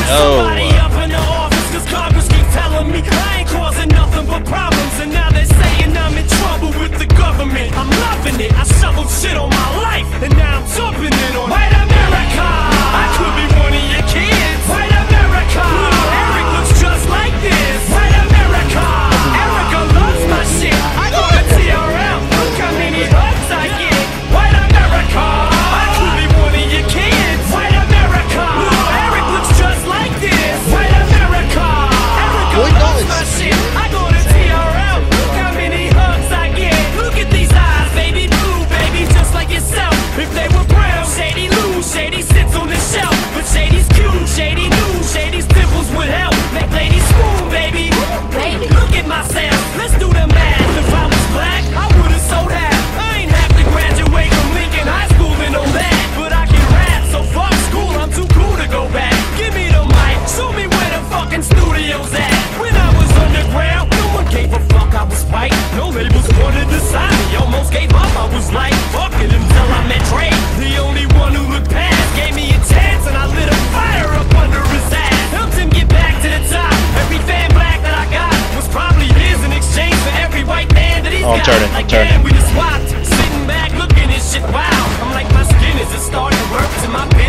somebody up in the office, cause Congress keep telling me I ain't causing nothing but problems. And now they're saying I'm in trouble with the government. I'm loving it, I shoveled shit on my life, and now I'm jumping in on White America. I could be one of your kids. White America. Eric looks just like this. White America. Erica loves my shit. I go to TRL, look how many hugs I get. White America. I could be one of your kids. White America. Eric looks just like this. White America. Erica loves my shit. I go to TRL, look how many hugs I get. Look at these eyes, baby blue, baby, just like yourself. If they were brown, Shady lose, Shady sits on the shelf. But Shady's cute, Shady knew, Shady's dimples would help make ladies swoon, baby. Baby, look at myself, let's do the math. If I was black, I would've sold half. I ain't have to graduate from Lincoln High School and all that, but I can rap, so fuck school, I'm too cool to go back. Give me the mic, show me where the fucking studio's at. When I was underground, no one gave a fuck, I was white. No labels wanted to sign me, almost gave up. I was like, fuck it until I met Dre. The only one who looked past, gave me a chance, and I lit a fire up under his ass. Helped him get back to the top. Every fan black that I got was probably his in exchange for every white man that he's got. I'm turning. We just swapped, sitting back looking at shit, wow. I'm like, my skin is just starting to work to my beard.